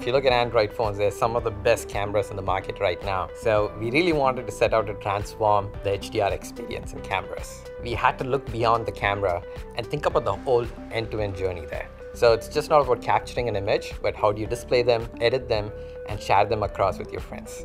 If you look at Android phones, they're some of the best cameras in the market right now. So we really wanted to set out to transform the HDR experience in cameras. We had to look beyond the camera and think about the whole end-to-end journey there. So it's just not about capturing an image, but how do you display them, edit them, and share them across with your friends.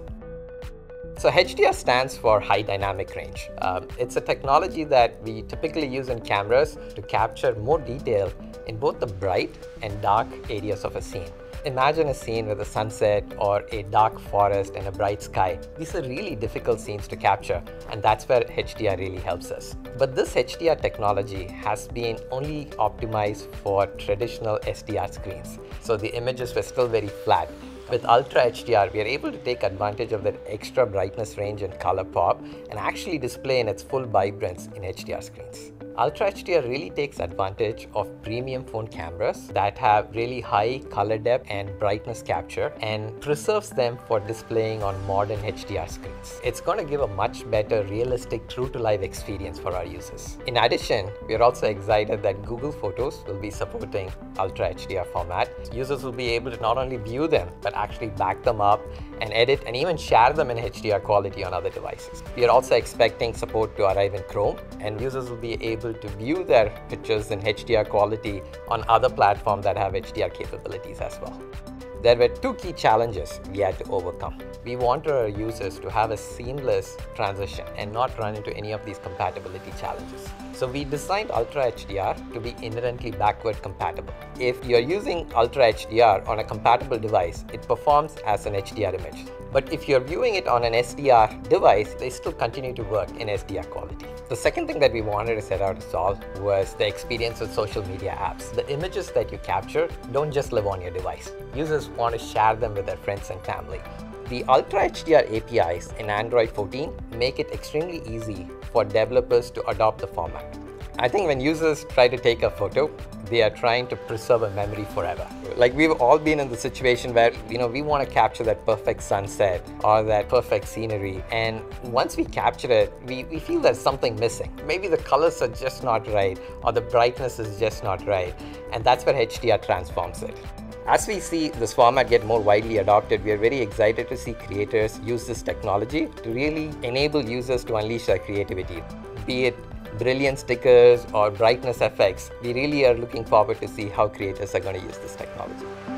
So HDR stands for High Dynamic Range. It's a technology that we typically use in cameras to capture more detail in both the bright and dark areas of a scene. Imagine a scene with a sunset or a dark forest and a bright sky. These are really difficult scenes to capture, and that's where HDR really helps us. But this HDR technology has been only optimized for traditional SDR screens. So the images were still very flat. With Ultra HDR, we are able to take advantage of that extra brightness range and color pop and actually display in its full vibrance in HDR screens. Ultra HDR really takes advantage of premium phone cameras that have really high color depth and brightness capture and preserves them for displaying on modern HDR screens. It's going to give a much better, realistic, true-to-life experience for our users. In addition, we are also excited that Google Photos will be supporting Ultra HDR format. Users will be able to not only view them, but actually back them up and edit and even share them in HDR quality on other devices. We are also expecting support to arrive in Chrome, and users will be able to view their pictures in HDR quality on other platforms that have HDR capabilities as well. There were two key challenges we had to overcome. We wanted our users to have a seamless transition and not run into any of these compatibility challenges. So we designed Ultra HDR to be inherently backward compatible. If you're using Ultra HDR on a compatible device, it performs as an HDR image. But if you're viewing it on an SDR device, they still continue to work in SDR quality. The second thing that we wanted to set out to solve was the experience with social media apps. The images that you capture don't just live on your device. Users want to share them with their friends and family. The Ultra HDR APIs in Android 14 make it extremely easy for developers to adopt the format. I think when users try to take a photo, they are trying to preserve a memory forever. Like, we've all been in the situation where, we want to capture that perfect sunset or that perfect scenery. And once we capture it, we feel there's something missing. Maybe the colors are just not right, or the brightness is just not right. And that's where HDR transforms it. As we see this format get more widely adopted, we are very excited to see creators use this technology to really enable users to unleash their creativity. Be it brilliant stickers or brightness effects, we really are looking forward to see how creators are going to use this technology.